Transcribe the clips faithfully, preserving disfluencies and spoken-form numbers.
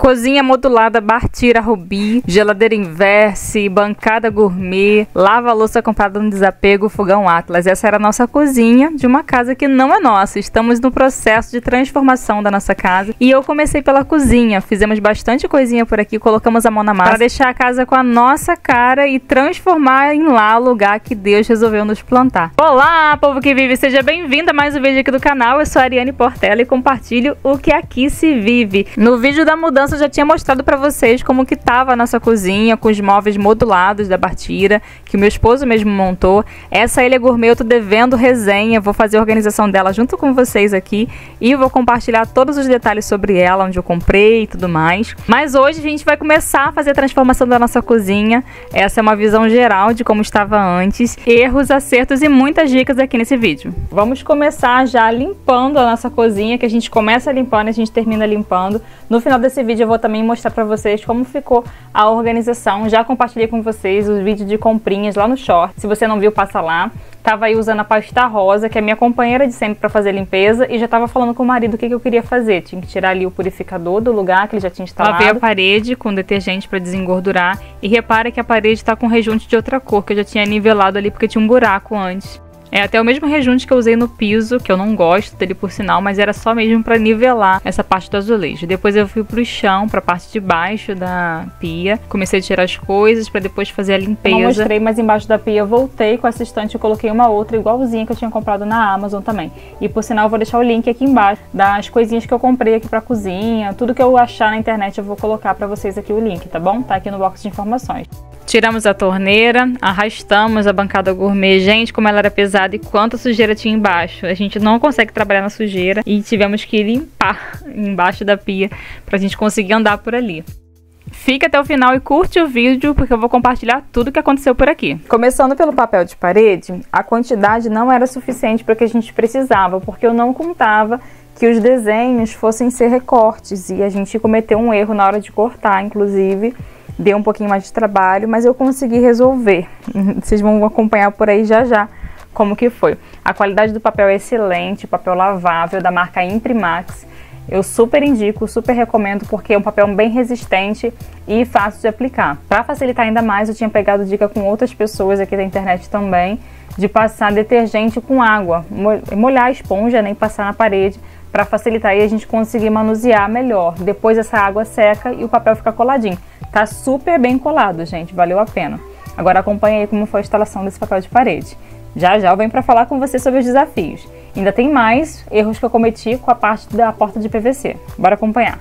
Cozinha modulada Bartira Rubi, geladeira Inverse, bancada gourmet, lava-louça comprada no desapego, fogão Atlas. Essa era a nossa cozinha de uma casa que não é nossa. Estamos no processo de transformação da nossa casa e eu comecei pela cozinha. Fizemos bastante coisinha por aqui, colocamos a mão na massa para deixar a casa com a nossa cara e transformar em lá o lugar que Deus resolveu nos plantar. Olá, povo que vive! Seja bem-vindo a mais um vídeo aqui do canal. Eu sou a Ariane Portela e compartilho o que aqui se vive. No vídeo da mudança eu já tinha mostrado para vocês como que tava a nossa cozinha com os móveis modulados da Bartira, que o meu esposo mesmo montou. Essa ilha gourmet eu tô devendo resenha, vou fazer a organização dela junto com vocês aqui e vou compartilhar todos os detalhes sobre ela, onde eu comprei e tudo mais. Mas hoje a gente vai começar a fazer a transformação da nossa cozinha. Essa é uma visão geral de como estava antes, erros, acertos e muitas dicas aqui nesse vídeo. Vamos começar já limpando a nossa cozinha, que a gente começa limpando e a gente termina limpando. No final desse vídeo eu vou também mostrar pra vocês como ficou a organização. Já compartilhei com vocês os vídeos de comprinhas lá no short. Se você não viu, passa lá. Tava aí usando a pasta rosa, que é minha companheira de sempre pra fazer limpeza, e já tava falando com o marido o que, que eu queria fazer. Tinha que tirar ali o purificador do lugar que ele já tinha instalado. Lavei a parede com detergente pra desengordurar. E repara que a parede tá com rejunte de outra cor, que eu já tinha nivelado ali porque tinha um buraco antes. É até o mesmo rejunte que eu usei no piso, que eu não gosto dele por sinal, mas era só mesmo para nivelar essa parte do azulejo. Depois eu fui pro chão, pra parte de baixo da pia. Comecei a tirar as coisas para depois fazer a limpeza. Eu não mostrei, mas embaixo da pia eu voltei com essa estante e coloquei uma outra igualzinha que eu tinha comprado na Amazon também. E por sinal eu vou deixar o link aqui embaixo das coisinhas que eu comprei aqui pra cozinha. Tudo que eu achar na internet eu vou colocar pra vocês aqui o link, tá bom? Tá aqui no box de informações. Tiramos a torneira, arrastamos a bancada gourmet. Gente, como ela era pesada e quanta sujeira tinha embaixo. A gente não consegue trabalhar na sujeira e tivemos que limpar embaixo da pia pra gente conseguir andar por ali. Fica até o final e curte o vídeo, porque eu vou compartilhar tudo que aconteceu por aqui. Começando pelo papel de parede, a quantidade não era suficiente para o que a gente precisava, porque eu não contava que os desenhos fossem ser recortes e a gente cometeu um erro na hora de cortar, inclusive. Deu um pouquinho mais de trabalho, mas eu consegui resolver. Vocês vão acompanhar por aí já já como que foi. A qualidade do papel é excelente, papel lavável da marca Imprimax. Eu super indico, super recomendo, porque é um papel bem resistente e fácil de aplicar. Para facilitar ainda mais, eu tinha pegado dica com outras pessoas aqui da internet também, de passar detergente com água, molhar a esponja, nem passar na parede, para facilitar e a gente conseguir manusear melhor. Depois essa água seca e o papel fica coladinho. Tá super bem colado, gente, valeu a pena. Agora acompanha aí como foi a instalação desse papel de parede. Já já eu venho para falar com você sobre os desafios. Ainda tem mais erros que eu cometi com a parte da porta de P V C. Bora acompanhar.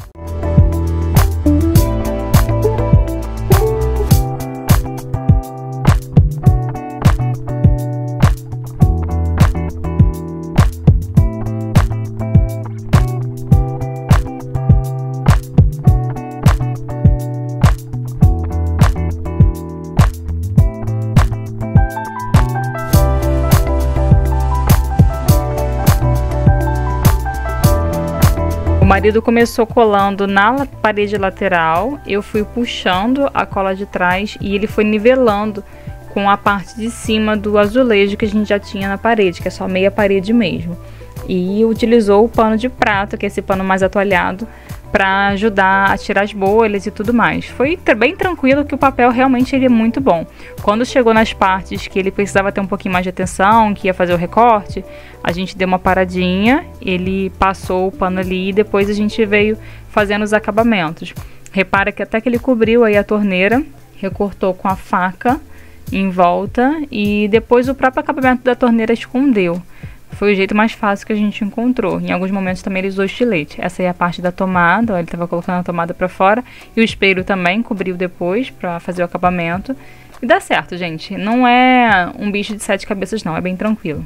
O marido começou colando na parede lateral, eu fui puxando a cola de trás e ele foi nivelando com a parte de cima do azulejo que a gente já tinha na parede, que é só meia parede mesmo. E utilizou o pano de prato, que é esse pano mais atoalhado, para ajudar a tirar as bolhas e tudo mais. Foi bem tranquilo, que o papel realmente ele é muito bom. Quando chegou nas partes que ele precisava ter um pouquinho mais de atenção, que ia fazer o recorte, a gente deu uma paradinha, ele passou o pano ali e depois a gente veio fazendo os acabamentos. Repara que até que ele cobriu aí a torneira, recortou com a faca em volta e depois o próprio acabamento da torneira escondeu. Foi o jeito mais fácil que a gente encontrou. Em alguns momentos também ele usou estilete. Essa aí é a parte da tomada, ó, ele estava colocando a tomada para fora. E o espelho também cobriu depois para fazer o acabamento. E dá certo, gente. Não é um bicho de sete cabeças não, é bem tranquilo.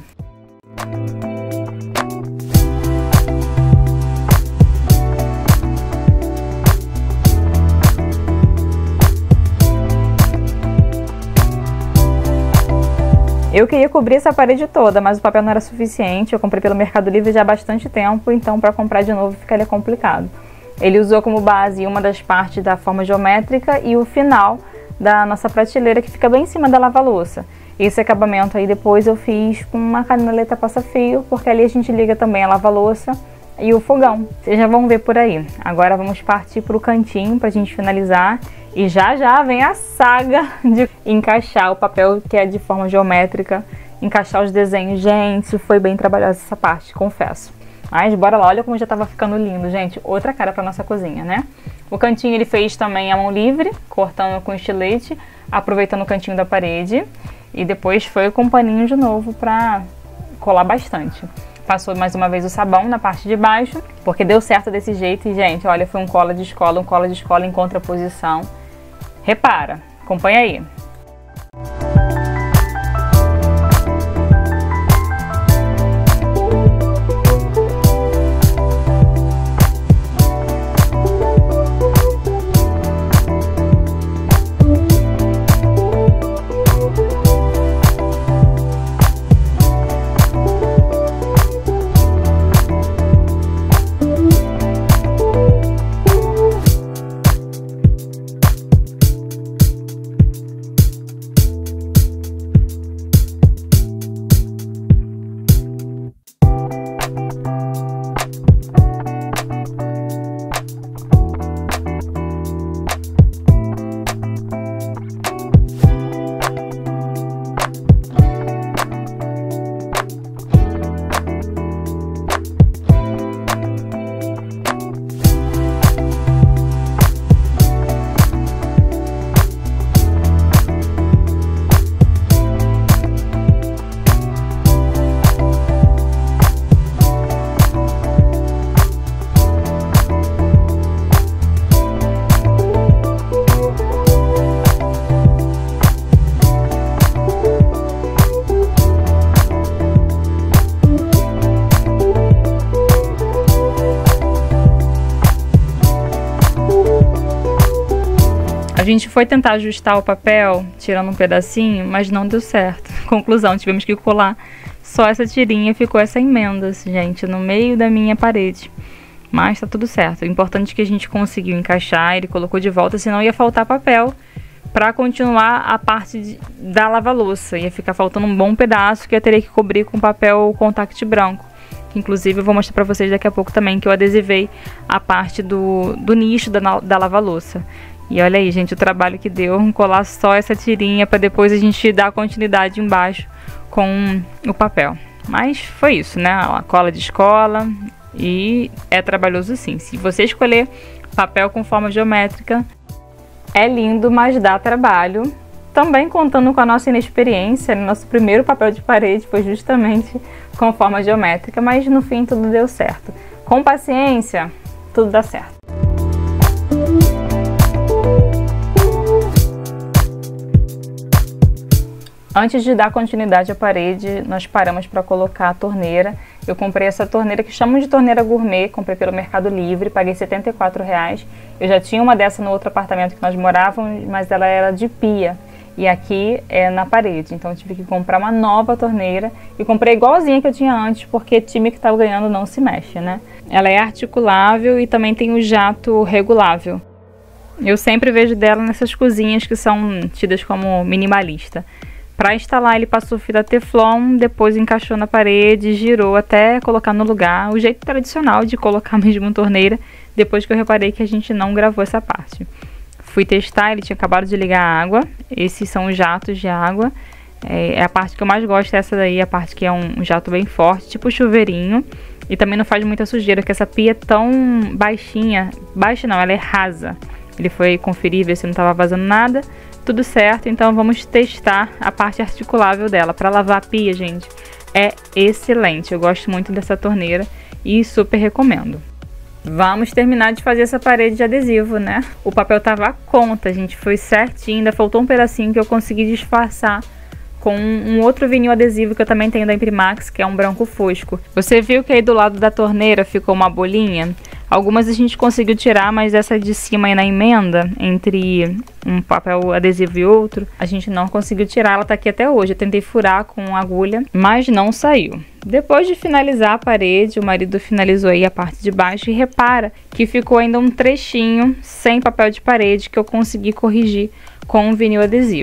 Eu queria cobrir essa parede toda, mas o papel não era suficiente. Eu comprei pelo Mercado Livre já há bastante tempo, então para comprar de novo ficaria complicado. Ele usou como base uma das partes da forma geométrica e o final da nossa prateleira, que fica bem em cima da lava-louça. Esse acabamento aí depois eu fiz com uma canaleta passa-fio, porque ali a gente liga também a lava-louça e o fogão. Vocês já vão ver por aí. Agora vamos partir para o cantinho para a gente finalizar. E já já vem a saga de encaixar o papel que é de forma geométrica, encaixar os desenhos. Gente, foi bem trabalhosa essa parte, confesso. Mas bora lá, olha como já tava ficando lindo, gente. Outra cara para nossa cozinha, né? O cantinho ele fez também à mão livre, cortando com estilete, aproveitando o cantinho da parede. E depois foi com paninho de novo para colar bastante. Passou mais uma vez o sabão na parte de baixo, porque deu certo desse jeito. E, gente, olha, foi um cola de escola, um cola de escola em contraposição. Repara, acompanha aí. A gente foi tentar ajustar o papel, tirando um pedacinho, mas não deu certo. Conclusão, tivemos que colar só essa tirinha e ficou essa emenda, gente, no meio da minha parede. Mas tá tudo certo. O importante é que a gente conseguiu encaixar, ele colocou de volta, senão ia faltar papel para continuar a parte de, da lava-louça. Ia ficar faltando um bom pedaço que eu teria que cobrir com papel contact branco. Inclusive eu vou mostrar para vocês daqui a pouco também que eu adesivei a parte do, do nicho da, da lava-louça. E olha aí, gente, o trabalho que deu, colar só essa tirinha para depois a gente dar continuidade embaixo com o papel. Mas foi isso, né? A cola de escola e é trabalhoso sim. Se você escolher papel com forma geométrica, é lindo, mas dá trabalho. Também contando com a nossa inexperiência, nosso primeiro papel de parede foi justamente com forma geométrica, mas no fim tudo deu certo. Com paciência, tudo dá certo. Antes de dar continuidade à parede, nós paramos para colocar a torneira. Eu comprei essa torneira que chamam de torneira gourmet, comprei pelo Mercado Livre, paguei setenta e quatro reais. Eu já tinha uma dessa no outro apartamento que nós morávamos, mas ela era de pia. E aqui é na parede, então eu tive que comprar uma nova torneira. E comprei igualzinha que eu tinha antes, porque time que estava ganhando não se mexe, né? Ela é articulável e também tem o jato regulável. Eu sempre vejo dela nessas cozinhas que são tidas como minimalista. Para instalar, ele passou fita teflon, depois encaixou na parede, girou até colocar no lugar. O jeito tradicional de colocar mesmo torneira, depois que eu reparei que a gente não gravou essa parte. Fui testar, ele tinha acabado de ligar a água. Esses são os jatos de água. É, é a parte que eu mais gosto, essa daí, a parte que é um, um jato bem forte, tipo chuveirinho. E também não faz muita sujeira, porque essa pia é tão baixinha. Baixa não, ela é rasa. Ele foi conferir, ver se não estava vazando nada. Tudo certo, então vamos testar a parte articulável dela. Para lavar a pia, gente, é excelente. Eu gosto muito dessa torneira e super recomendo. Vamos terminar de fazer essa parede de adesivo, né? O papel tava à conta, gente, foi certinho. Ainda faltou um pedacinho que eu consegui disfarçar com um outro vinil adesivo que eu também tenho da Imprimax, que é um branco fosco. Você viu que aí do lado da torneira ficou uma bolinha? Algumas a gente conseguiu tirar, mas essa de cima aí na emenda, entre um papel adesivo e outro, a gente não conseguiu tirar. Ela tá aqui até hoje. Eu tentei furar com agulha, mas não saiu. Depois de finalizar a parede, o marido finalizou aí a parte de baixo e repara que ficou ainda um trechinho sem papel de parede que eu consegui corrigir com um vinil adesivo.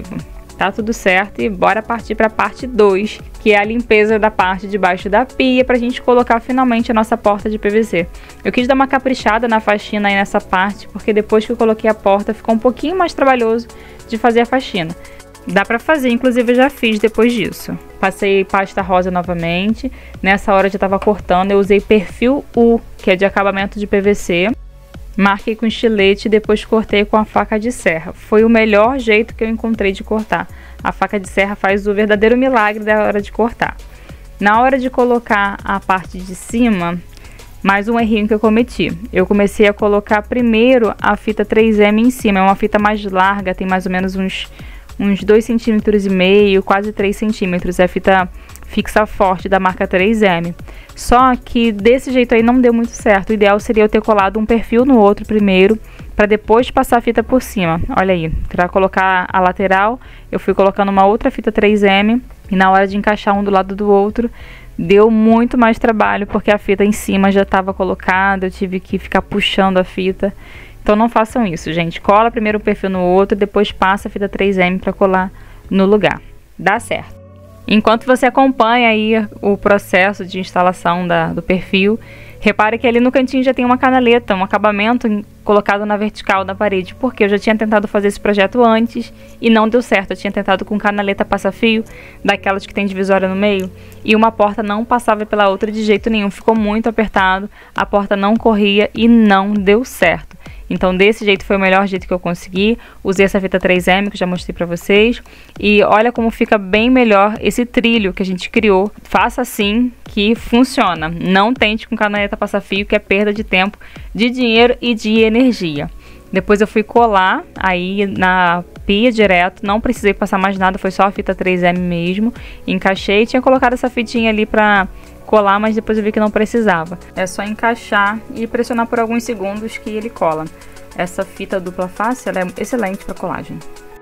Tá tudo certo e bora partir para a parte dois, que é a limpeza da parte de baixo da pia, pra gente colocar finalmente a nossa porta de P V C. Eu quis dar uma caprichada na faxina aí nessa parte, porque depois que eu coloquei a porta ficou um pouquinho mais trabalhoso de fazer a faxina. Dá pra fazer, inclusive eu já fiz depois disso. Passei pasta rosa novamente, nessa hora eu já tava cortando, eu usei perfil U, que é de acabamento de P V C. Marquei com estilete e depois cortei com a faca de serra. Foi o melhor jeito que eu encontrei de cortar. A faca de serra faz o verdadeiro milagre da hora de cortar. Na hora de colocar a parte de cima, mais um errinho que eu cometi. Eu comecei a colocar primeiro a fita três M em cima. É uma fita mais larga, tem mais ou menos uns, uns dois centímetros e meio, quase três centímetros. É a fita fixa forte da marca três M. Só que desse jeito aí não deu muito certo. O ideal seria eu ter colado um perfil no outro primeiro, para depois passar a fita por cima. Olha aí, para colocar a lateral, eu fui colocando uma outra fita três M e na hora de encaixar um do lado do outro, deu muito mais trabalho, porque a fita em cima já estava colocada, eu tive que ficar puxando a fita. Então não façam isso, gente. Cola primeiro o perfil no outro, depois passa a fita três M para colar no lugar. Dá certo. Enquanto você acompanha aí o processo de instalação da, do perfil, repare que ali no cantinho já tem uma canaleta, um acabamento colocado na vertical da parede, porque eu já tinha tentado fazer esse projeto antes e não deu certo. Eu tinha tentado com canaleta passa-fio, daquelas que tem divisória no meio, e uma porta não passava pela outra de jeito nenhum, ficou muito apertado, a porta não corria e não deu certo. Então desse jeito foi o melhor jeito que eu consegui. Usei essa fita três M que eu já mostrei pra vocês. E olha como fica bem melhor esse trilho que a gente criou. Faça assim que funciona. Não tente com canaleta passa-fio, que é perda de tempo, de dinheiro e de energia. Depois eu fui colar aí na pia direto. Não precisei passar mais nada, foi só a fita três M mesmo. Encaixei, tinha colocado essa fitinha ali pra colar, mas depois eu vi que não precisava. É só encaixar e pressionar por alguns segundos que ele cola. Essa fita dupla face, ela é excelente para colagem.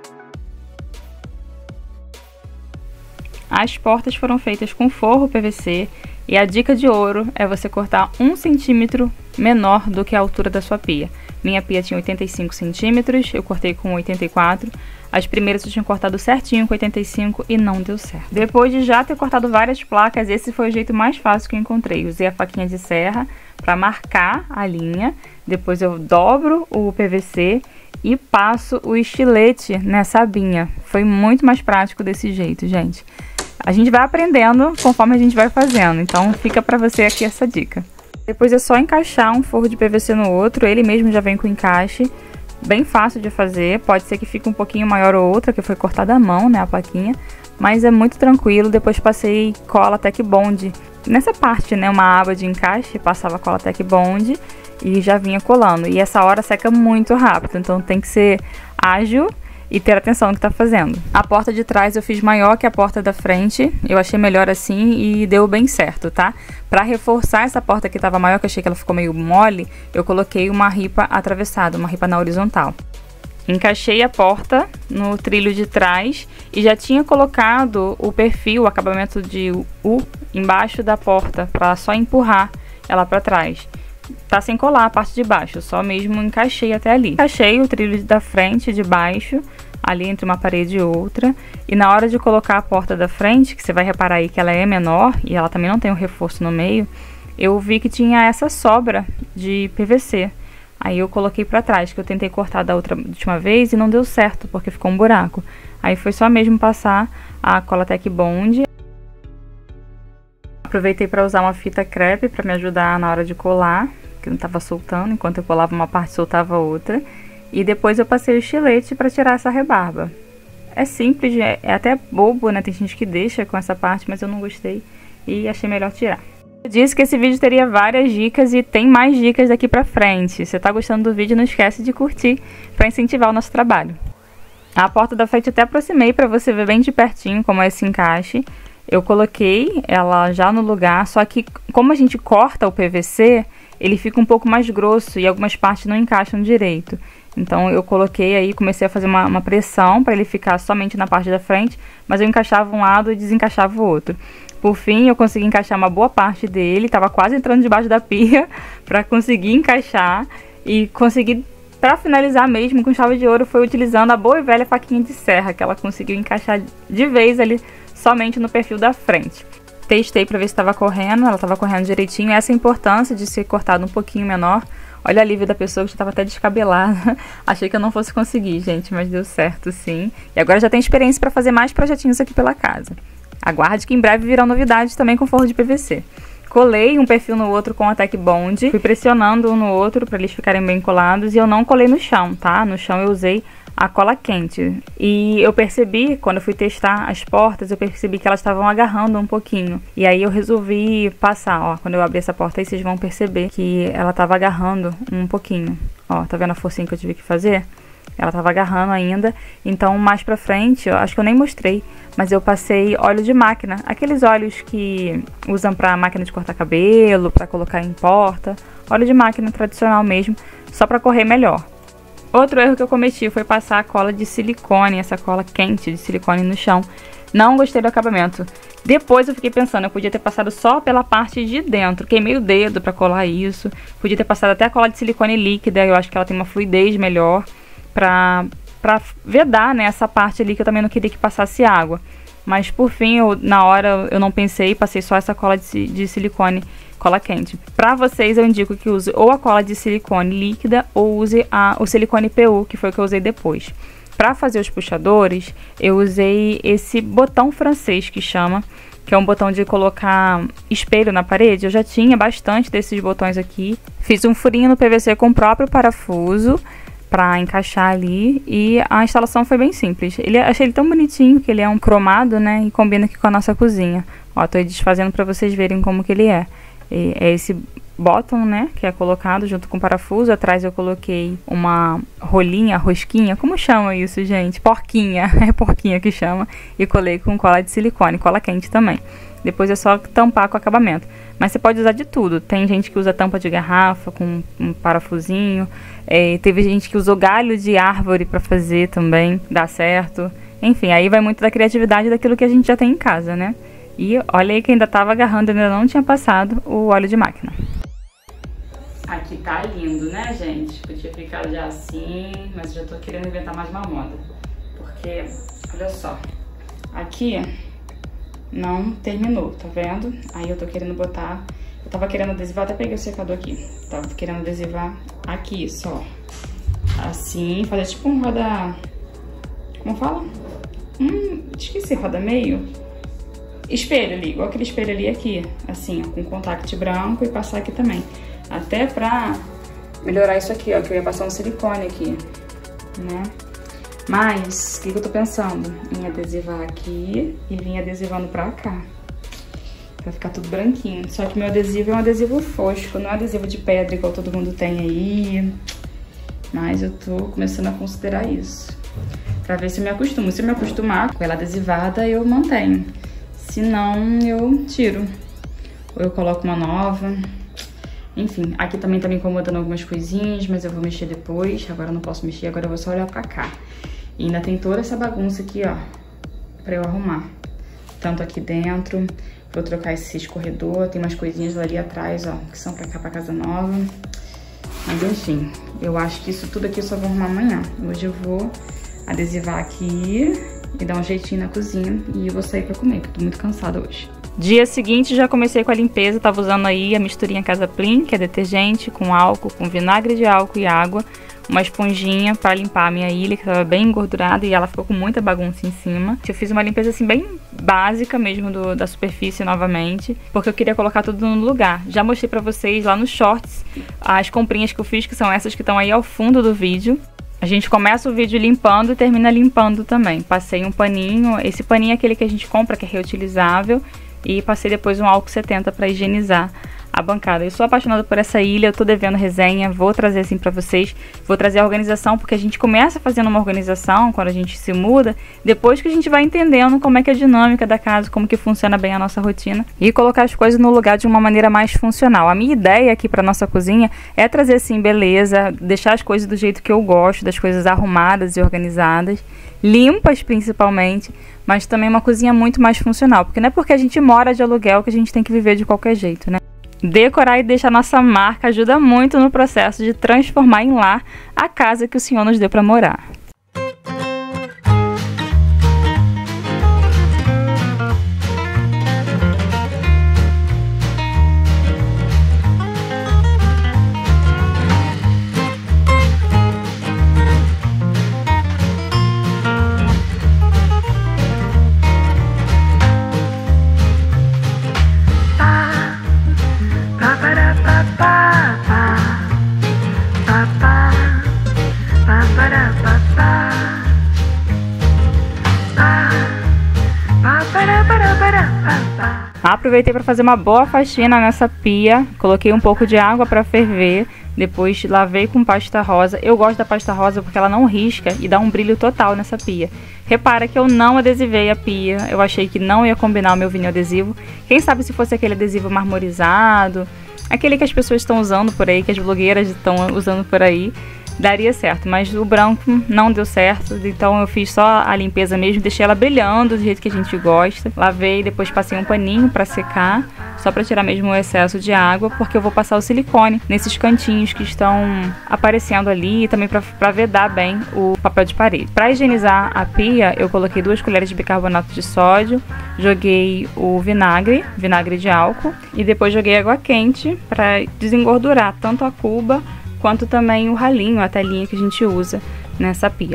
As portas foram feitas com forro P V C e a dica de ouro é você cortar um centímetro menor do que a altura da sua pia. Minha pia tinha oitenta e cinco centímetros, eu cortei com oitenta e quatro. As primeiras eu tinha cortado certinho com oitenta e cinco e não deu certo. Depois de já ter cortado várias placas, esse foi o jeito mais fácil que eu encontrei. Usei a faquinha de serra para marcar a linha, depois eu dobro o P V C e passo o estilete nessa abinha. Foi muito mais prático desse jeito, gente. A gente vai aprendendo conforme a gente vai fazendo, então fica para você aqui essa dica. Depois é só encaixar um forro de P V C no outro, ele mesmo já vem com encaixe. Bem fácil de fazer, pode ser que fique um pouquinho maior ou outra, que foi cortada à mão, né, a plaquinha, mas é muito tranquilo. Depois passei cola Tec Bond nessa parte, né, uma aba de encaixe, passava cola Tec Bond e já vinha colando. E essa hora seca muito rápido, então tem que ser ágil e ter atenção no que tá fazendo. A porta de trás eu fiz maior que a porta da frente, eu achei melhor assim e deu bem certo, tá? Pra reforçar essa porta que tava maior, que eu achei que ela ficou meio mole, eu coloquei uma ripa atravessada, uma ripa na horizontal. Encaixei a porta no trilho de trás e já tinha colocado o perfil, o acabamento de U embaixo da porta, pra só empurrar ela pra trás. Tá sem colar a parte de baixo, só mesmo encaixei até ali. Encaixei o trilho da frente e de baixo, ali entre uma parede e outra. E na hora de colocar a porta da frente, que você vai reparar aí que ela é menor e ela também não tem um reforço no meio, eu vi que tinha essa sobra de P V C. Aí eu coloquei pra trás, que eu tentei cortar da outra última vez e não deu certo, porque ficou um buraco. Aí foi só mesmo passar a cola Tec Bond. Aproveitei para usar uma fita crepe para me ajudar na hora de colar, que não estava soltando, enquanto eu colava uma parte soltava outra. E depois eu passei o estilete para tirar essa rebarba. É simples, é, é até bobo, né? Tem gente que deixa com essa parte, mas eu não gostei e achei melhor tirar. Eu disse que esse vídeo teria várias dicas e tem mais dicas daqui pra frente. Se você tá gostando do vídeo, não esquece de curtir para incentivar o nosso trabalho. A porta da frente eu até aproximei para você ver bem de pertinho como é esse encaixe. Eu coloquei ela já no lugar, só que como a gente corta o P V C, ele fica um pouco mais grosso e algumas partes não encaixam direito. Então eu coloquei aí, comecei a fazer uma, uma pressão para ele ficar somente na parte da frente, mas eu encaixava um lado e desencaixava o outro. Por fim, eu consegui encaixar uma boa parte dele, estava quase entrando debaixo da pia para conseguir encaixar e conseguir Pra finalizar mesmo com chave de ouro, foi utilizando a boa e velha faquinha de serra, que ela conseguiu encaixar de vez ali somente no perfil da frente. Testei pra ver se estava correndo, ela estava correndo direitinho. Essa é a importância de ser cortado um pouquinho menor. Olha a alívio da pessoa que já estava até descabelada. Achei que eu não fosse conseguir, gente, mas deu certo sim. E agora já tem experiência para fazer mais projetinhos aqui pela casa. Aguarde que em breve virão novidades também com forro de P V C. Colei um perfil no outro com a Tec Bond. Fui pressionando um no outro para eles ficarem bem colados. E eu não colei no chão, tá? No chão eu usei a cola quente. E eu percebi, quando eu fui testar as portas, eu percebi que elas estavam agarrando um pouquinho. E aí eu resolvi passar, ó. Quando eu abrir essa porta aí, vocês vão perceber que ela estava agarrando um pouquinho. Ó, tá vendo a forcinha que eu tive que fazer? Ela estava agarrando ainda. Então, mais pra frente, eu acho que eu nem mostrei, mas eu passei óleo de máquina. Aqueles óleos que usam pra máquina de cortar cabelo, pra colocar em porta. Óleo de máquina tradicional mesmo, só pra correr melhor. Outro erro que eu cometi foi passar a cola de silicone, essa cola quente de silicone no chão. Não gostei do acabamento. Depois eu fiquei pensando, eu podia ter passado só pela parte de dentro. Queimei o dedo pra colar isso. Podia ter passado até a cola de silicone líquida, eu acho que ela tem uma fluidez melhor pra, pra vedar, né, essa parte ali que eu também não queria que passasse água. Mas por fim, eu, na hora eu não pensei, passei só essa cola de, de silicone, cola quente. Para vocês eu indico que use ou a cola de silicone líquida ou use a, o silicone P U, que foi o que eu usei depois. Para fazer os puxadores, eu usei esse botão francês que chama, que é um botão de colocar espelho na parede. Eu já tinha bastante desses botões aqui. Fiz um furinho no P V C com o próprio parafuso para encaixar ali e a instalação foi bem simples. Ele, achei ele tão bonitinho que ele é um cromado, né, e combina aqui com a nossa cozinha. Ó, tô desfazendo para vocês verem como que ele é. E é esse bottom, né, que é colocado junto com o parafuso. Atrás eu coloquei uma rolinha, rosquinha, como chama isso, gente? Porquinha, é porquinha que chama. E colei com cola de silicone, cola quente também. Depois é só tampar com acabamento. Mas você pode usar de tudo. Tem gente que usa tampa de garrafa com um parafusinho. É, teve gente que usou galho de árvore para fazer também, dá certo. Enfim, aí vai muito da criatividade daquilo que a gente já tem em casa, né? E olha aí que ainda tava agarrando, ainda não tinha passado o óleo de máquina. Aqui tá lindo, né, gente? Podia ficar já assim, mas já tô querendo inventar mais uma moda. Porque, olha só, aqui não terminou, tá vendo? Aí eu tô querendo botar, eu tava querendo adesivar, até peguei o secador aqui. Tava querendo adesivar aqui só. Assim, fazer tipo um roda... Como fala? Hum, esqueci, roda meio. Espelho ali, igual aquele espelho ali aqui. Assim, ó, com contact branco e passar aqui também. Até pra melhorar isso aqui, ó, que eu ia passar um silicone aqui, né? Mas, o que, que eu tô pensando? Em adesivar aqui e vir adesivando pra cá. Pra ficar tudo branquinho. Só que meu adesivo é um adesivo fosco, não é adesivo de pedra igual todo mundo tem aí. Mas eu tô começando a considerar isso. Pra ver se eu me acostumo. Se eu me acostumar com ela adesivada, eu mantenho. Se não, eu tiro. Ou eu coloco uma nova. Enfim, aqui também tá me incomodando algumas coisinhas, mas eu vou mexer depois. Agora eu não posso mexer, agora eu vou só olhar pra cá. E ainda tem toda essa bagunça aqui, ó, pra eu arrumar. Tanto aqui dentro, vou trocar esse escorredor, tem umas coisinhas ali atrás, ó, que são pra cá, pra casa nova. Mas enfim, eu acho que isso tudo aqui eu só vou arrumar amanhã. Hoje eu vou adesivar aqui e dar um jeitinho na cozinha e eu vou sair pra comer, que eu tô muito cansada hoje. Dia seguinte já comecei com a limpeza, tava usando aí a misturinha Casaplim, que é detergente, com álcool, com vinagre de álcool e água, uma esponjinha para limpar a minha ilha, que tava bem engordurada e ela ficou com muita bagunça em cima. Eu fiz uma limpeza assim bem básica mesmo do, da superfície novamente, porque eu queria colocar tudo no lugar. Já mostrei pra vocês lá nos shorts as comprinhas que eu fiz, que são essas que estão aí ao fundo do vídeo. A gente começa o vídeo limpando e termina limpando também. Passei um paninho, esse paninho é aquele que a gente compra, que é reutilizável, e passei depois um álcool setenta para higienizar a bancada. Eu sou apaixonada por essa ilha, eu tô devendo resenha, vou trazer assim pra vocês, vou trazer a organização, porque a gente começa fazendo uma organização quando a gente se muda, depois que a gente vai entendendo como é que é a dinâmica da casa, como que funciona bem a nossa rotina, e colocar as coisas no lugar de uma maneira mais funcional. A minha ideia aqui pra nossa cozinha é trazer assim beleza, deixar as coisas do jeito que eu gosto, das coisas arrumadas e organizadas, limpas principalmente, mas também uma cozinha muito mais funcional, porque não é porque a gente mora de aluguel que a gente tem que viver de qualquer jeito, né? Decorar e deixar nossa marca ajuda muito no processo de transformar em lar a casa que o Senhor nos deu para morar. Aproveitei para fazer uma boa faxina nessa pia, coloquei um pouco de água para ferver, depois lavei com pasta rosa. Eu gosto da pasta rosa porque ela não risca e dá um brilho total nessa pia. Repara que eu não adesivei a pia, eu achei que não ia combinar o meu vinil adesivo. Quem sabe se fosse aquele adesivo marmorizado, aquele que as pessoas estão usando por aí, que as blogueiras estão usando por aí, daria certo, mas o branco não deu certo, então eu fiz só a limpeza mesmo, deixei ela brilhando do jeito que a gente gosta. Lavei, depois passei um paninho para secar, só para tirar mesmo o excesso de água, porque eu vou passar o silicone nesses cantinhos que estão aparecendo ali, e também para vedar bem o papel de parede. Para higienizar a pia, eu coloquei duas colheres de bicarbonato de sódio, joguei o vinagre, vinagre de álcool, e depois joguei água quente para desengordurar tanto a cuba quanto também o ralinho, a telinha que a gente usa nessa pia.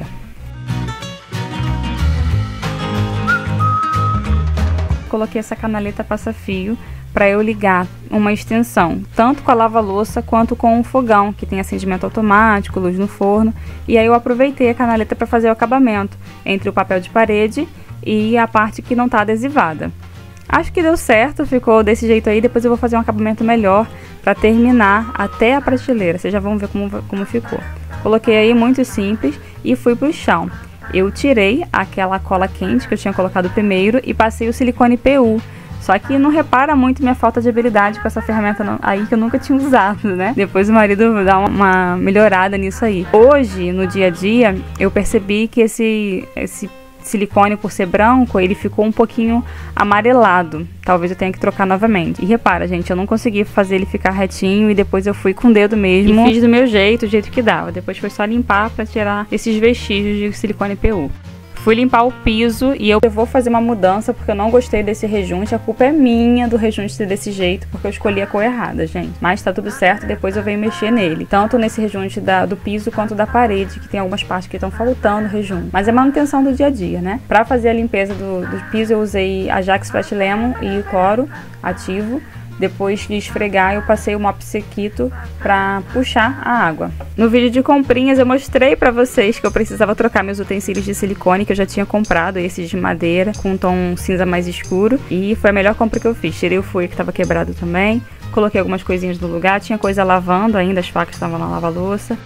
Coloquei essa canaleta passa-fio para eu ligar uma extensão, tanto com a lava-louça quanto com o fogão, que tem acendimento automático, luz no forno. E aí eu aproveitei a canaleta para fazer o acabamento entre o papel de parede e a parte que não está adesivada. Acho que deu certo, ficou desse jeito aí. Depois eu vou fazer um acabamento melhor para terminar até a prateleira. Vocês já vão ver como, como ficou. Coloquei aí muito simples e fui pro chão. Eu tirei aquela cola quente que eu tinha colocado primeiro e passei o silicone P U. Só que não repara muito minha falta de habilidade com essa ferramenta aí que eu nunca tinha usado, né? Depois o marido dá uma melhorada nisso aí. Hoje, no dia a dia, eu percebi que esse... esse silicone, por ser branco, ele ficou um pouquinho amarelado. Talvez eu tenha que trocar novamente. E repara, gente, eu não consegui fazer ele ficar retinho e depois eu fui com o dedo mesmo e fiz do meu jeito, o jeito que dava. Depois foi só limpar para tirar esses vestígios de silicone P U. Fui limpar o piso e eu vou fazer uma mudança porque eu não gostei desse rejunte. A culpa é minha do rejunte ser desse jeito, porque eu escolhi a cor errada, gente. Mas tá tudo certo, depois eu venho mexer nele. Tanto nesse rejunte da, do piso quanto da parede, que tem algumas partes que estão faltando rejunte. Mas é manutenção do dia a dia, né? Pra fazer a limpeza do, do piso eu usei Ajax Fast Lemon e cloro ativo. Depois de esfregar, eu passei o mop sequito para puxar a água. No vídeo de comprinhas eu mostrei para vocês que eu precisava trocar meus utensílios de silicone, que eu já tinha comprado, esses de madeira, com um tom cinza mais escuro. E foi a melhor compra que eu fiz. Tirei o fouet que estava quebrado também, coloquei algumas coisinhas no lugar, tinha coisa lavando ainda, as facas estavam na lava-louça.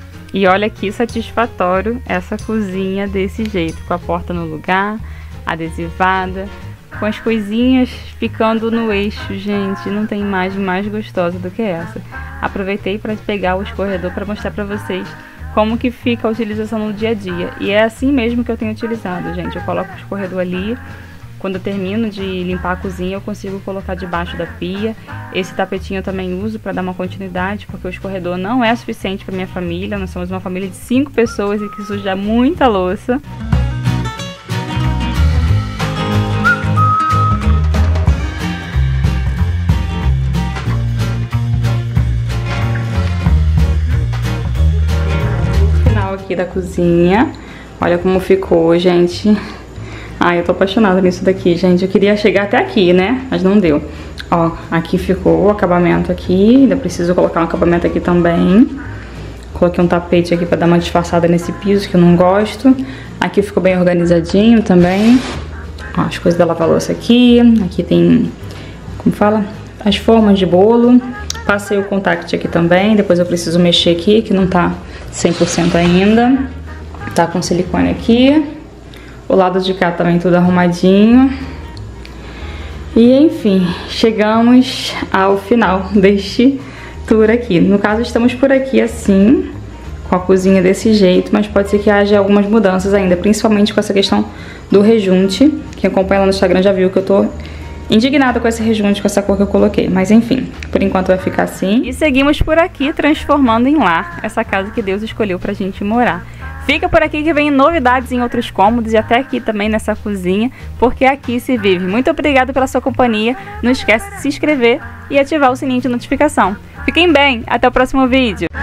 E olha que satisfatório essa cozinha desse jeito, com a porta no lugar, adesivada, com as coisinhas ficando no eixo. Gente, não tem imagem mais gostosa do que essa. Aproveitei para pegar o escorredor para mostrar para vocês como que fica a utilização no dia a dia. E é assim mesmo que eu tenho utilizado, gente. Eu coloco o escorredor ali. Quando eu termino de limpar a cozinha, eu consigo colocar debaixo da pia. Esse tapetinho eu também uso para dar uma continuidade, porque o escorredor não é suficiente para minha família. Nós somos uma família de cinco pessoas e que suja muita louça. Aqui da cozinha, olha como ficou, gente. Ai, eu tô apaixonada nisso daqui, gente. Eu queria chegar até aqui, né, mas não deu. Ó, aqui ficou o acabamento aqui. Ainda preciso colocar um acabamento aqui também. Coloquei um tapete aqui pra dar uma disfarçada nesse piso, que eu não gosto. Aqui ficou bem organizadinho também. Ó, as coisas da lava-louça aqui. Aqui tem, como fala? As formas de bolo. Passei o contact aqui também. Depois eu preciso mexer aqui, que não tá cem por cento ainda. Tá com silicone aqui. O lado de cá também tudo arrumadinho. E enfim, chegamos ao final deste tour aqui. No caso, estamos por aqui assim, com a cozinha desse jeito, mas pode ser que haja algumas mudanças ainda, principalmente com essa questão do rejunte. Quem acompanha lá no Instagram já viu que eu tô indignada com esse rejunte, com essa cor que eu coloquei. Mas enfim, por enquanto vai ficar assim. E seguimos por aqui, transformando em lar essa casa que Deus escolheu pra gente morar. Fica por aqui que vem novidades em outros cômodos e até aqui também nessa cozinha, porque aqui se vive. Muito obrigada pela sua companhia. Não esquece de se inscrever e ativar o sininho de notificação. Fiquem bem, até o próximo vídeo.